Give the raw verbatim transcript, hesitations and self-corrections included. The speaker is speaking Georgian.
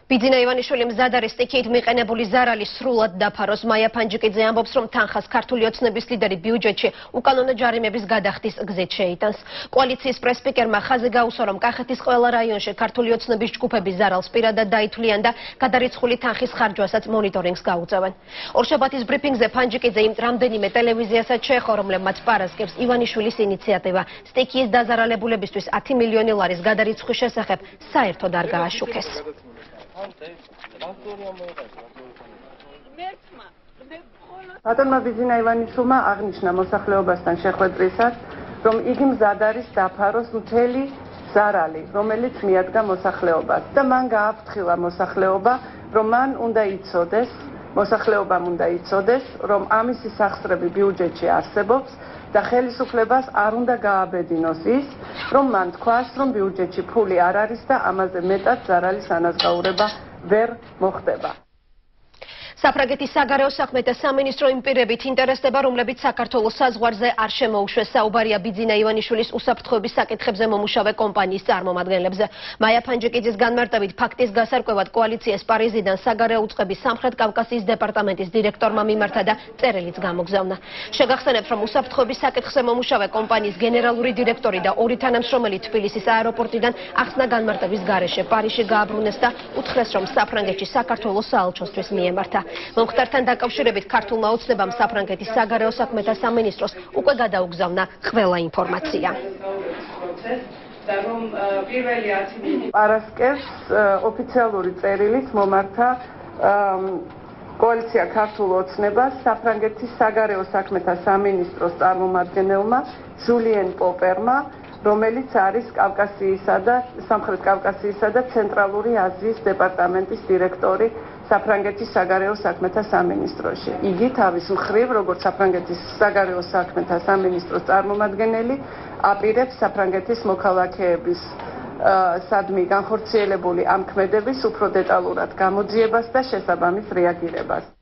ბიძინა ივანიშვილი მზად არის სტიქიით მიყენებული ზარალი სრულად დაფაროს. მაია ფანჯიკიძე ამბობს, რომ თანხას ქართული ოცნების ლიდერი ბიუჯეტში უკანონო ჯარიმების გადახდის გზით შეიტანს. კოალიციის პრესპიკერმა ხაზი გაუსვა, რომ კახეთის ყველა რაიონში ქართული ოცნების ჯგუფები ზარალს პირადად დაითვლიან და გადარიცხული თანხის ხარჯვასაც მონიტორინგს გაუწევენ. ორშაბათის ბრიფინგზე ფანჯიკიძე იმ რამდენიმე ტელევიზიასაც შეეხო, რომლებმაც პარასკევს ივანიშვილის ინიციატივა სტიქიის დაზარალებულებისთვის ათი მილიონი ლარის გადარიცხვის შესახებ საერთოდ არ გააშუქეს. ბატონმა ბიძინა ივანიშვილმა აღნიშნა მოსახლეობასთან შეხვედრისას, რომ იგი მზად არის დაფაროს მთელი ზარალი, რომელიც მიადგა მოსახლეობას და მან გააფრთხილა მოსახლეობა, რომ მან უნდა იცოდეს, მოსახლეობამ უნდა იცოდეს, რომ ამისი სახსრები ბიუჯეტში არსებობს და ხელისუფლებას არ უნდა გააბედინოს ის, რომ მან თქვას, რომ ბიუჯეტში ფული არ არის და ამაზე მეტად ზარალის ანაზღაურება ვერ მოხდება. საფრანგეთის საგარეო საქმეთა სამინისტრო იმ პირებით ინტერესდება, რომლებიც საქართველოს საზღვარზე არ შემოუშვეს. საუბარია ბიძინა ივანიშვილის უსაფრთხოების საკითხებზე მომუშავე კომპანიის წარმომადგენლებზე. მაია ფანჯიკიძის განმარტებით, ფაქტის გასარკვევად კოალიციას პარიზიდან საგარეო უწყების სამხრეთ კავკასიის დეპარტამენტის დირექტორმა მიმართა და წერილიც გამოგზავნა. შეგახსენებთ, რომ უსაფრთხოების საკითხზე მომუშავე კომპანიის გენერალური დირექტორი და ორი თანამშრომელი თბილისის აეროპორტიდან ახსნა განმარტების გარეშე პარიზში გააბრუნეს და უთხრეს, რომ საფრანგეთში საქართველოს საელჩოსთვის მიემართა. მომხდართან დაკავშირებით ქართულმა ოცნებამ საფრანგეთის საგარეო საქმეთა სამინისტროს უკვე გადაუგზავნა ყველა ინფორმაცია. პარასკევს ოფიციალური წერილით მომართა კოალიცია ქართულ ოცნებას საფრანგეთის საგარეო საქმეთა სამინისტროს წარმომადგენელმა ჟულიენ პოპერმა, რომელიც არის კავკასიისა და სამხრეთ კავკასიისა და ცენტრალური აზიის დეპარტამენტის დირექტორი საფრანგეთის საგარეო საქმეთა სამინისტროში. იგი თავის მხრივ, როგორც საფრანგეთის საგარეო საქმეთა სამინისტროს წარმომადგენელი, აპირებს საფრანგეთის მოქალაქეების სადმი განხორციელებული ამ ქმედების უფრო დეტალურად გამოძიებას და შესაბამის რეაგირებას.